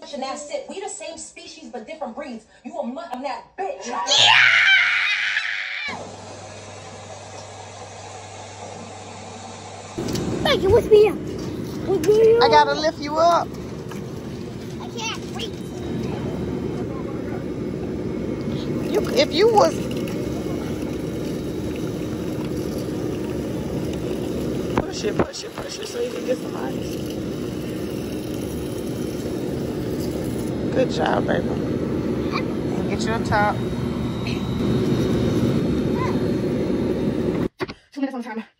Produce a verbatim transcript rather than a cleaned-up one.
And that's it. We the same species but different breeds. You a mutt on that bitch. Yeah! Thank you. What's me up? What's me up? I gotta lift you up. I can't breathe. You, if you was. Push it, push it, push it so you can get some ice. Good job, baby. And get you a top. Two minutes on the timer.